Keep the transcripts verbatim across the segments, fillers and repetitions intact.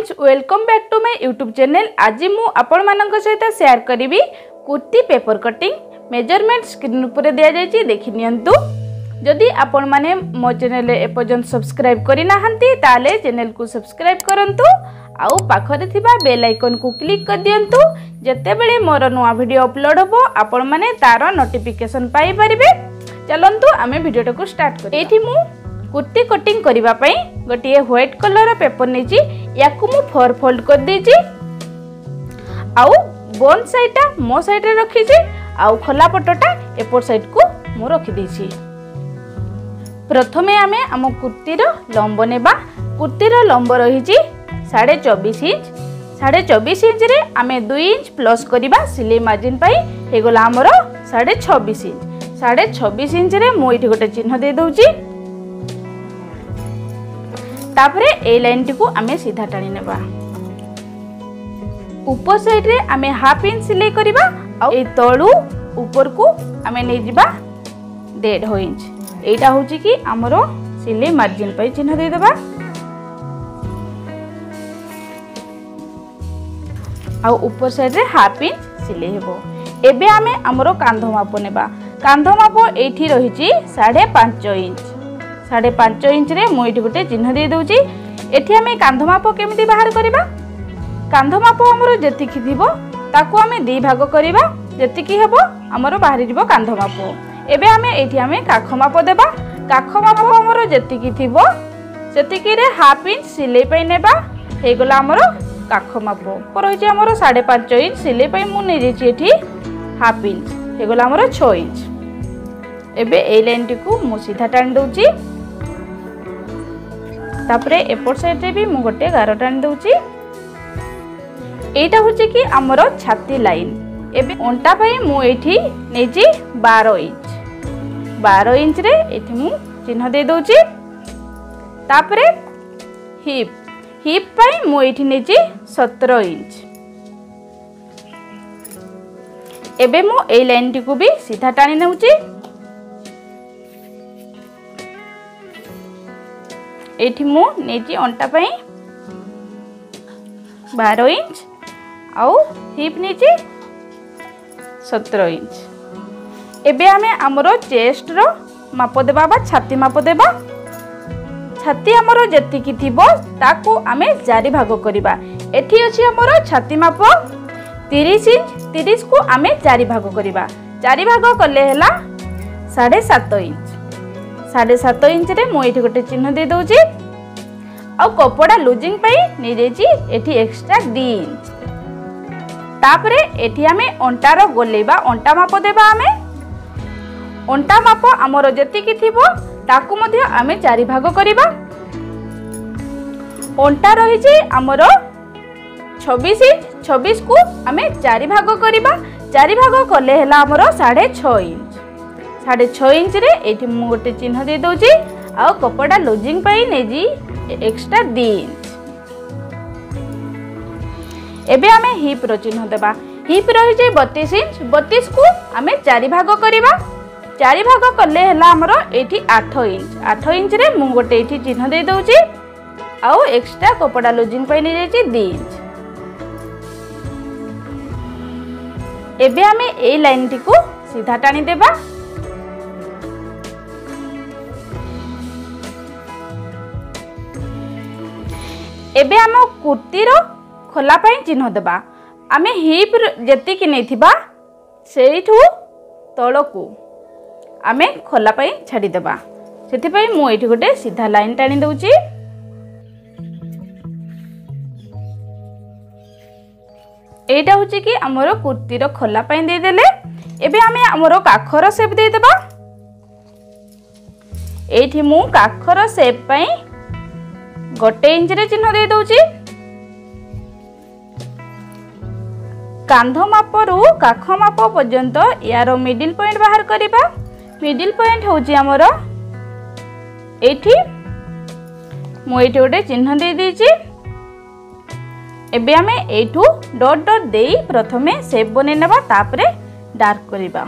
Friends welcome back to my YouTube channel. आज मु आपण मानक सहित शेयर करी kurti paper cutting measurement screen पर दिया जायछि देखि नियंतु। जदि आपण माने मो चैनल एपर्यंत सब्सक्राइब करि नाहंती ताले चैनल को सब्सक्राइब करंतु आउ पाखरे थिबा बेल आइकन को क्लिक कर दियंतु। जते बेले मोर नवा वीडियो अपलोड होबो आपण माने तार नोटिफिकेशन पाई परिबे। चलंतु आमे वीडियो को स्टार्ट करी। एठी मु कुर्ती कटिंग करिबा पई गोटे व्हाइट कलर पेपर नेची याकु मु फोर फोल्ड कर देची आउ बोन साइडटा मो साइड रे रखी छी आउ खोला पटटा एपर साइड को मु रखी देची। प्रथमे आमे हम कुर्ती रो लंब नेबा। कुर्ती रो लंब रही छी साढ़े चौबीस इंच। साढ़े चौबीस इंच रे आमे दुई इंच प्लस करिबा सिलाई मार्जिन पाई हे गोला हमर साढ़े छब्बीस इंच। साढ़े छब्बीस इंच रे मु एठी गोटे चिन्ह दे दउची। तापरे ए लाइन टी को आमे सीधा टाणी नेबा। ऊपर साइड रे आमे हाफ इंच सिलाई करिबा आ ए तळु ऊपर को आमे नै जिबा डेढ़ इंच। एटा होची कि हमरो सिलाई मार्जिन पई चिन्ह दे देबा। आ ऊपर साइड रे हाफ इंच सिलाई हेबो। एबे आमे हमरो कांधो माप नेबा। कांधो माप एठी रहिची साढ़े पाँच इंच। साढ़े पाँच इंच रे मु एठी गोटे चिन्ह दे दउची। एठी आमे कांधो माप केमिति बाहर करिबा। कांधो माप हमरो जेतिकी थिबो ताकू आमे दी भाग करिबा। जेतिकी हेबो हमरो बाहरी जिवो कांधो माप। एबे आमे एठी आमे काख माप देबा। काख माप हमरो जेतिकी थिबो सेतिकी रे हाफ इंच सिलाई पई नेबा। हे गला हमरो काख माप। पर होची हमरो साढ़े पाँच इंच सिलाई पई मु नै जेची एठी हाफ इंच। हे गला हमरो छह इंच। एबे ए लाइन टी को मु सीधा टाणी दउची। तापरे एपर साइड रे भी मु गोटे गार टाणी दउची। एटा होची कि हमरो छाती लाइन। एबे ओंटा पई मु एठी नेची बारह इंच। बारह इंच रे एठी मु चिन्ह दे दउची। तापरे हिप हिप पई मु एठी नेची सत्रह इंच। एबे मु ए लाइन टी को भी सीधा टाणी नेउची। एठी मु नेची अंटा पई बारह इंच आउ हिप नेची सत्रह इंच। एबे आमे हमरो चेस्ट रो माप देबा बा छाती माप देबा। छाती हमरो जेतिकी थिबो ताकू आमे चारि भाग करिबा। एठी अछि हमरो छाती माप तीस इंच। तीस को आमे चारि भाग करिबा। चारि भाग कले हला साढ़े सात इंच। साढ़े सात इंच रे मु एठी गोटे चिन्ह दे दउची। आ कपड़ा लूजिंग पई नै जेची एठी एक्स्ट्रा दी इंच। तापरे एठी आमे अंटा रो गोलेबा। अंटा माप देबा। आमे अंटा माप हमरो जेतिकी थिबो ताकू मध्ये आमे चारि भाग करिबा। अंटा रही छी हमरो छब्बीस इंच। छब्बीस को आमे चारि भाग करिबा। चारि भाग कले हला हमरो साढ़े छह इंच। साढ़े छह इंच रे एठी मु गोटे चिन्ह दे दउची। आ कपड़ा लूजिंग पई नै जी एक्स्ट्रा दी इंच। एबे आमे हिप रो चिन्ह देबा। हिप रही जे बत्तीस इंच। बत्तीस को आमे चारि भाग करिबा। चारि भाग कले हला हमरो एठी आठ इंच। आठ इंच रे मु गोटे एठी चिन्ह दे दउची। आ एक्स्ट्रा कपड़ा लूजिंग पई नै जेची दी इंच। एबे आमे ए लाइन टी को सीधा टाणी देबा। एबे आम कुर्ती रो खोला पई चिन्ह देबा। आमे हिप जेतिकी नै थिबा सेठू तळको आमे खोला पई छाडी देबा। सेति पई मु एठी गोटे सीधा लाइन टाणी दउची। एटा होची कि हमरो कुर्ती रो खोला पई दे देले। एबे आमे हमरो काखर शेप दे देबा। एठी मु काखर शेप पई गोटे इंच रे चिन्ह दे दउची। कांधो माप रु काख माप पर्यंत यार मिडिल पॉइंट बाहर करिबा। मिडिल पॉइंट होची हमरो एठी मु एठी गोटे चिन्ह दे देची। एबे आमे एठू डॉट डॉट देई प्रथमे शेप बने नेबा तापरे डार्क करिबा।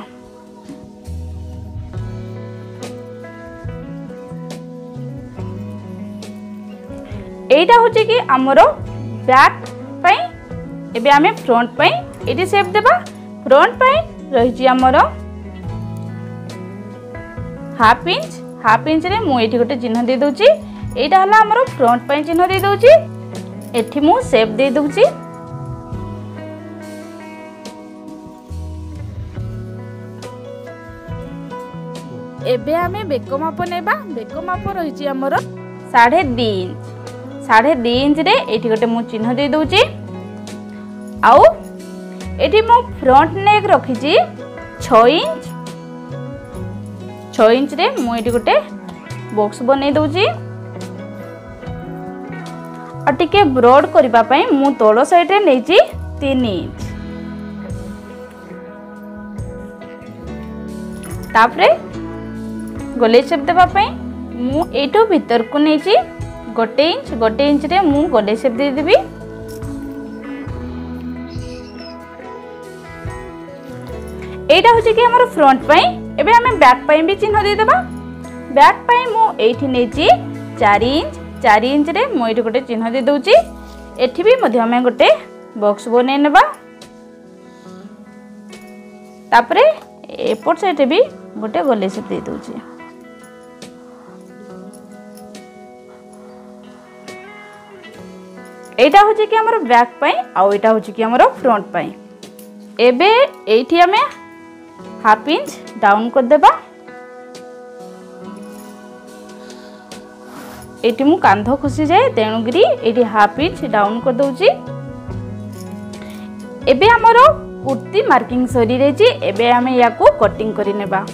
एटा होची कि हमरो बैक पाई एबे आमे फ्रंट पाई एटी शेप देबा। फ्रंट पाई रही हमर हाफ इंच हाफ इंच रे मु एटी गोटे चिन्ह दे दोची। एटा हला हमर फ्रंट पाई चिन्ह दे दोची। एठी मु शेप दे दोची। एबे आमे बेक माप नेबा। बेक माप रही हमर साढ़े दी इंच साढ़े दी इंच रे एटी गोटे मु चिन्ह दे दोची। आउ एटी मु फ्रंट नेक रखी छी छह इंच छह इंच रे मु एटी गोटे बॉक्स बनै दोची। और टिके ब्रॉड करबा पई मु तोलो साइड रे नै छी तीन इंच। तापरे गोले शेप देबा पई मु एटो भीतर को नै छी गोटे इंच गोटे इंच रे मु गोले शेप दे देबी। एटा होची कि हमर फ्रंट पई। एबे हमें बैक पई भी चिन्ह दे देबा। बैक पई मु एठी नै छी चार इंच चार इंच रे मु एठी गोटे चिन्ह दे दोची। एठी भी मध्य हमें गोटे बॉक्स बनै नेबा। तापरे एपट साइड भी गोटे गोले शेप दे दोची। एटा होची कि हमर बैक पई आ एटा होची कि हमर फ्रंट पई। एबे एठी हमें हाफ इंच डाउन कर देबा। एटी मु कांध खुसी जाए तेणुगिरी एटी हाफ इंच डाउन कर दोची। एबे हमर कुर्ती मार्किंग सरी रेची। एबे हमें याकू कटिंग करि नेबा।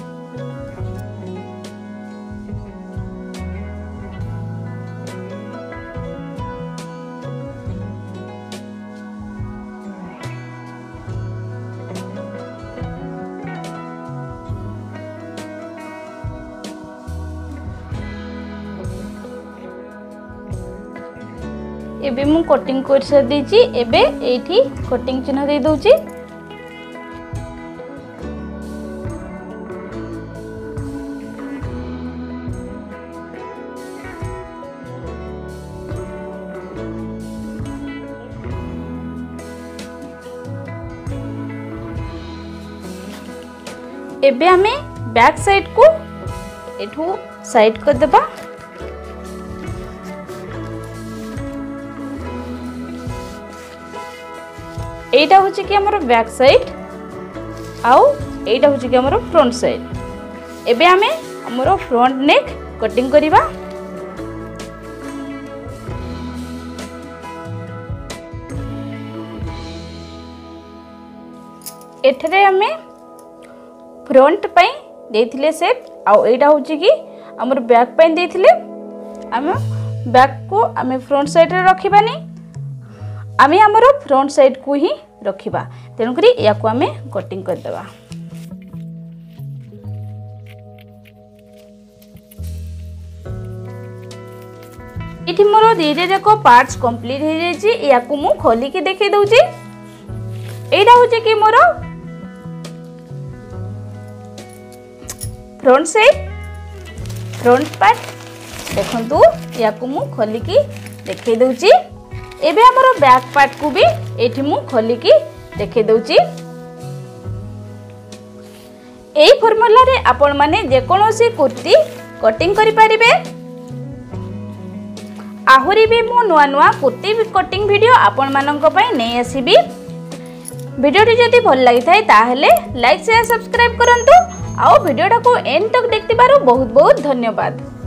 एबे मु कटिंग कर से देची। एबे एठी कटिंग चिन्ह दे दोची। एबे हमें बैक साइड को एठू साइड कर देबा। एटा होची कि हमर बैक साइड आउ एटा होची कि हमर फ्रंट साइड। एबे हमें हमर फ्रंट नेक कटिंग करिबा। एठरे हमें फ्रंट पई देथिले शेप आउ एटा होची कि हमर बैक पई देथिले। हम बैक को हमें फ्रंट साइड रे रखिबानी। आमे हमर फ्रंट साइड को ही रखिबा। तेनु करी या को आमे कटिंग कर देबा। इठी मोर धीरे देखो पार्ट्स कंप्लीट हो जायछि। या को मु खोली के देखै दउछि। एटा होछि कि मोर फ्रंट साइड फ्रंट पार्ट देखंतु। या को मु खोली के देखै दउछि। एबे हमर बैक पार्ट को भी एठी मु खोली की देखे दउची। एई फॉर्मूला रे आपण माने जे कोनोसी कुर्ती कटिंग करि परिबे। आहुरी भी मु नुआ नुआ कुर्ती कटिंग वीडियो आपण मानक पई नै आसीबी। वीडियोटी जदि भल लागि थाए ताहेले लाइक शेयर सब्सक्राइब करंतु। आ वीडियोटा को एंड तक देखतिबारु बहुत बहुत धन्यवाद।